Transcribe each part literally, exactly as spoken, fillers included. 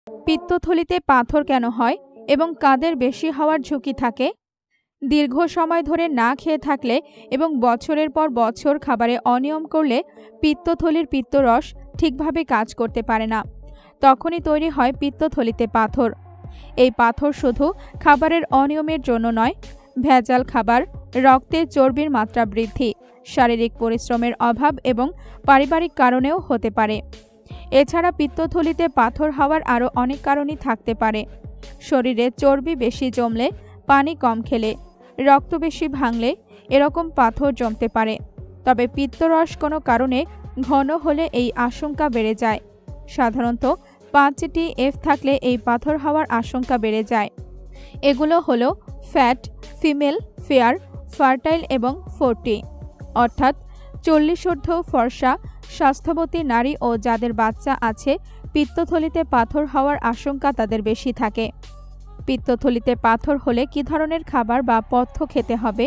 পিত্তথলিতে পাথর কেন হয় এবং কাদের বেশি হওয়ার ঝুঁকি থাকে? দীর্ঘ সময় ধরে না খেয়ে থাকলে এবং বছরের পর বছর খাবারে অনিয়ম করলে পিত্তথলির পিত্তরস ঠিকভাবে কাজ করতে পারে না। তখনই তৈরি হয় পিত্তথলিতে পাথর। এই পাথর শুধু খাবারের অনিয়মের জন্য নয়, ভেজাল খাবার, রক্তে চর্বির মাত্রা বৃদ্ধি, শারীরিক পরিশ্রমের অভাব এবং পারিবারিক কারণেও হতে পারে। এছাড়া পিত্তথলিতে পাথর হওয়ার আরও অনেক কারণই থাকতে পারে। শরীরে চর্বি বেশি জমলে, পানি কম খেলে, রক্ত বেশি ভাঙলে এরকম পাথর জমতে পারে। তবে পিত্তরস কোনো কারণে ঘন হলে এই আশঙ্কা বেড়ে যায়। সাধারণত পাঁচটি এফ থাকলে এই পাথর হওয়ার আশঙ্কা বেড়ে যায়। এগুলো হলো ফ্যাট, ফিমেল, ফেয়ার, ফার্টাইল এবং ফোরটি, অর্থাৎ চল্লিশ ঊর্ধ্ব ফর্সা স্বাস্থ্যবতী নারী ও যাদের বাচ্চা আছে পিত্তথলিতে পাথর হওয়ার আশঙ্কা তাদের বেশি থাকে। পিত্তথলিতে পাথর হলে কী ধরনের খাবার বা পথ্য খেতে হবে?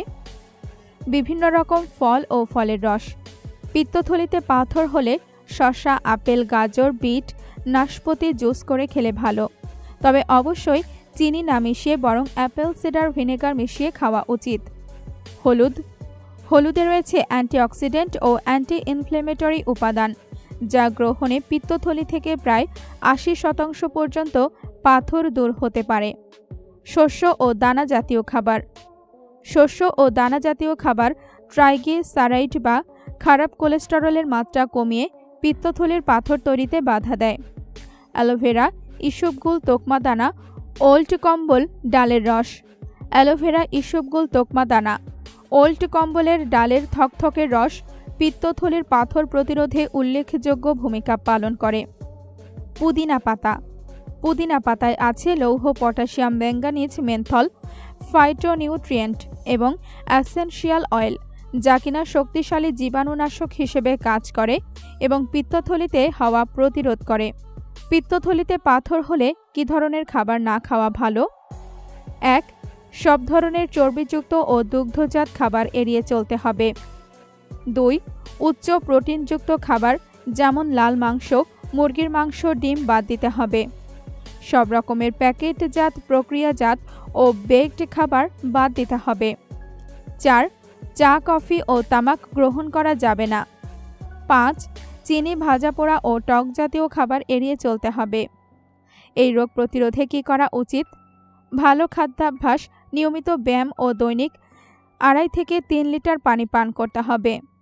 বিভিন্ন রকম ফল ও ফলের রস। পিত্তথলিতে পাথর হলে শসা, আপেল, গাজর, বিট, নাশপাতি জুস করে খেলে ভালো। তবে অবশ্যই চিনি না মিশিয়ে বরং অ্যাপেল সিডার ভিনেগার মিশিয়ে খাওয়া উচিত। হলুদ। হলুদে রয়েছে অ্যান্টিঅক্সিডেন্ট ও অ্যান্টি ইনফ্লেমেটরি উপাদান, যা গ্রহণে পিত্তথলি থেকে প্রায় আশি শতাংশ পর্যন্ত পাথর দূর হতে পারে। শস্য ও দানা জাতীয় খাবার। শস্য ও দানা জাতীয় খাবার ট্রাইগ্লিসারাইড বা খারাপ কোলেস্টেরলের মাত্রা কমিয়ে পিত্তথলির পাথর তৈরিতে বাধা দেয়। অ্যালোভেরা, ইসবগুল, তোকমা দানা, ওল্ড কম্বল, ডালের রস। অ্যালোভেরা, ইসবগুল, তোকমা দানা, ওল্ড কম্বলের ডালের থকথকে রস পিত্তথলির পাথর প্রতিরোধে উল্লেখযোগ্য ভূমিকা পালন করে। পুদিনা পাতা। পুদিনা পাতায় আছে লৌহ, পটাশিয়াম, ম্যাঙ্গানিজ, মেনথল, ফাইটোনিউট্রিয়েন্ট এবং অ্যাসেনশিয়াল অয়েল, যা কিনা শক্তিশালী জীবাণুনাশক হিসেবে কাজ করে এবং পিত্তথলিতে হওয়া প্রতিরোধ করে। পিত্তথলিতে পাথর হলে কী ধরনের খাবার না খাওয়া ভালো? এক, সব ধরনের চর্বিযুক্ত ও দুগ্ধজাত খাবার এড়িয়ে চলতে হবে। দুই, উচ্চ প্রোটিনযুক্ত খাবার যেমন লাল মাংস, মুরগির মাংস, ডিম বাদ দিতে হবে। সব রকমের প্যাকেটজাত, প্রক্রিয়াজাত ও বেকড খাবার বাদ দিতে হবে। চার, চা, কফি ও তামাক গ্রহণ করা যাবে না। পাঁচ, চিনি, ভাজা পোড়া ও টক জাতীয় খাবার এড়িয়ে চলতে হবে। এই রোগ প্রতিরোধে কী করা উচিত? ভালো খাদ্যাভ্যাস, নিয়মিত ব্যায়াম ও দৈনিক আড়াই থেকে তিন লিটার পানি পান করতে হবে।